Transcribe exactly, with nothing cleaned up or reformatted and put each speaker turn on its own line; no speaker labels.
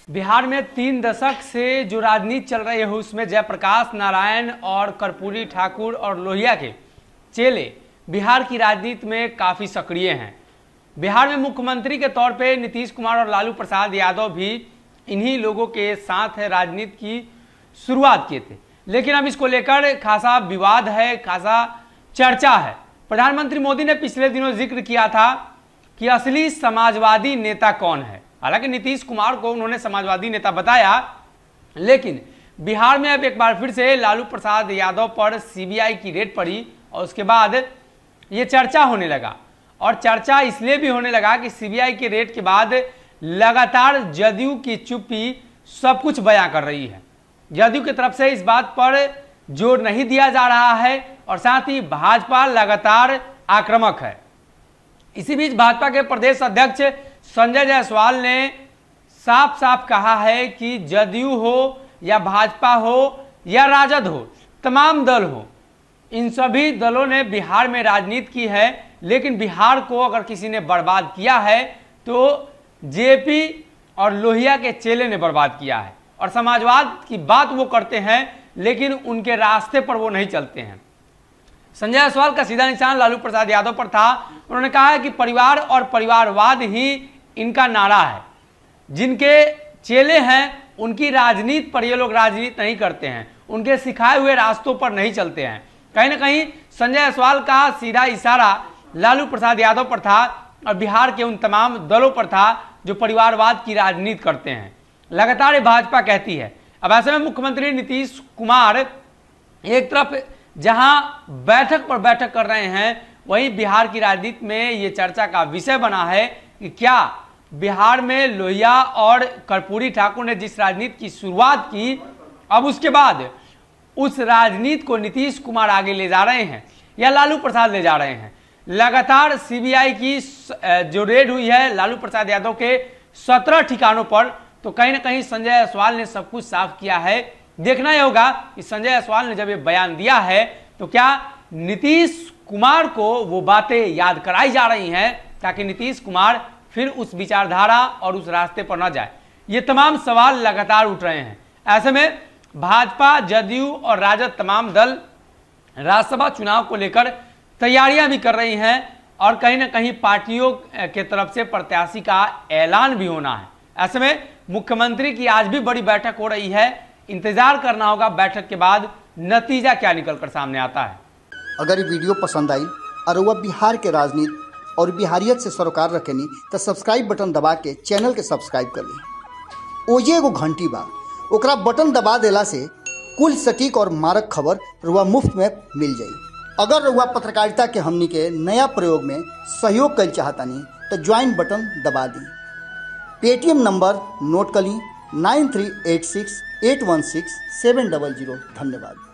बिहार में तीन दशक से जो राजनीति चल रही है उसमें जयप्रकाश नारायण और कर्पूरी ठाकुर और लोहिया के चेले बिहार की राजनीति में काफ़ी सक्रिय हैं। बिहार में मुख्यमंत्री के तौर पे नीतीश कुमार और लालू प्रसाद यादव भी इन्हीं लोगों के साथ राजनीति की शुरुआत किए थे, लेकिन अब इसको लेकर खासा विवाद है, खासा चर्चा है। प्रधानमंत्री मोदी ने पिछले दिनों जिक्र किया था कि असली समाजवादी नेता कौन है। हालांकि नीतीश कुमार को उन्होंने समाजवादी नेता बताया, लेकिन बिहार में अब एक बार फिर से लालू प्रसाद यादव पर सीबीआई की रेड पड़ी और उसके बाद ये चर्चा होने लगा। और चर्चा इसलिए भी होने लगा कि सीबीआई के रेड के बाद लगातार जदयू की चुप्पी सब कुछ बयां कर रही है। जदयू की तरफ से इस बात पर जोर नहीं दिया जा रहा है और साथ ही भाजपा लगातार आक्रामक है। इसी बीच भाजपा के प्रदेश अध्यक्ष संजय जायसवाल ने साफ साफ कहा है कि जदयू हो या भाजपा हो या राजद हो, तमाम दल हो, इन सभी दलों ने बिहार में राजनीति की है, लेकिन बिहार को अगर किसी ने बर्बाद किया है तो जेपी और लोहिया के चेले ने बर्बाद किया है। और समाजवाद की बात वो करते हैं लेकिन उनके रास्ते पर वो नहीं चलते हैं। संजय जायसवाल का सीधा निशान लालू प्रसाद यादव पर था। उन्होंने कहा है कि परिवार और परिवारवाद ही इनका नारा है। जिनके चेले हैं उनकी राजनीति पर ये लोग राजनीति नहीं करते हैं, उनके सिखाए हुए रास्तों पर नहीं चलते हैं। कहीं ना कहीं संजय जायसवाल का सीधा इशारा लालू प्रसाद यादव पर था और बिहार के उन तमाम दलों पर था जो परिवारवाद की राजनीति करते हैं। लगातार भाजपा कहती है। अब ऐसे में मुख्यमंत्री नीतीश कुमार एक तरफ जहां बैठक पर बैठक कर रहे हैं, वहीं बिहार की राजनीति में ये चर्चा का विषय बना है कि क्या बिहार में लोहिया और कर्पूरी ठाकुर ने जिस राजनीति की शुरुआत की, अब उसके बाद उस राजनीति को नीतीश कुमार आगे ले जा रहे हैं या लालू प्रसाद ले जा रहे हैं। लगातार सीबीआई की जो रेड हुई है लालू प्रसाद यादव के सत्रह ठिकानों पर, तो कहीं ना कहीं संजय जायसवाल ने सब कुछ साफ किया है। देखना यह होगा कि संजय जायसवाल ने जब ये बयान दिया है तो क्या नीतीश कुमार को वो बातें याद कराई जा रही हैं ताकि नीतीश कुमार फिर उस विचारधारा और उस रास्ते पर न जाए। ये तमाम सवाल लगातार उठ रहे हैं। ऐसे में भाजपा, जदयू और राजद तमाम दल राज्यसभा चुनाव को लेकर तैयारियां भी कर रही हैं और कहीं ना कहीं पार्टियों के तरफ से प्रत्याशी का ऐलान भी होना है। ऐसे में मुख्यमंत्री की आज भी बड़ी बैठक हो रही है। इंतजार करना होगा बैठक के बाद नतीजा क्या निकलकर सामने आता है।
अगर ये वीडियो पसंद आई और वह बिहार के राजनीति और बिहारियत से सरोकार रखेनी तो सब्सक्राइब बटन दबा के चैनल के सब्सक्राइब कर ली। ओजे एगो घंटी बा, ओकरा बटन दबा देला से कुल सटीक और मारक खबर रुआ मुफ्त में मिल जाई। अगर रुआ पत्रकारिता के हमनी के नया प्रयोग में सहयोग कर चाहतानी तो ज्वाइन बटन दबा दी। पेटीएम नंबर नोट कर ली nine three eight six eight one six seven double zero. धन्यवाद।